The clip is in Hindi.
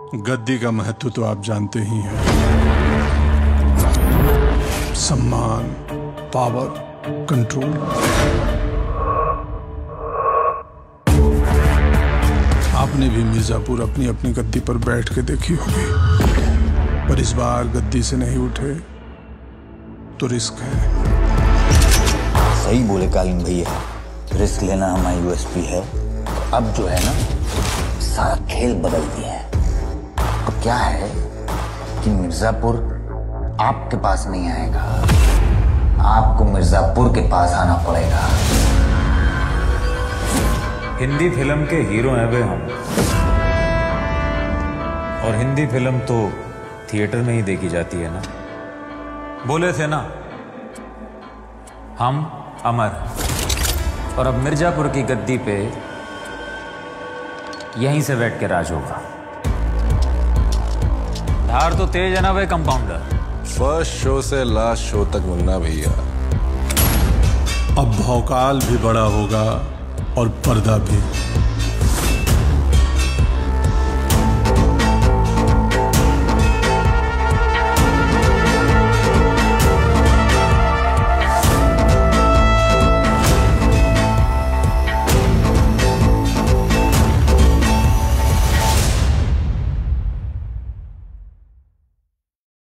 गद्दी का महत्व तो आप जानते ही हैं। सम्मान, पावर, कंट्रोल। आपने भी मिर्जापुर अपनी अपनी गद्दी पर बैठ के देखी होगी, पर इस बार गद्दी से नहीं उठे तो रिस्क है। सही बोले कालीन भैया, रिस्क लेना हमारी यूएसपी है। अब जो है ना, सारा खेल बदल दिया है। तो क्या है कि मिर्जापुर आपके पास नहीं आएगा, आपको मिर्जापुर के पास आना पड़ेगा। हिंदी फिल्म के हीरो हैं वे हम, और हिंदी फिल्म तो थिएटर में ही देखी जाती है ना। बोले थे ना, हम अमर। और अब मिर्जापुर की गद्दी पे यहीं से बैठ के राज होगा। धार तो तेज है ना भाई कंपाउंडर। फर्स्ट शो से लास्ट शो तक मुन्ना भैया। अब भौकाल भी बड़ा होगा और पर्दा भी।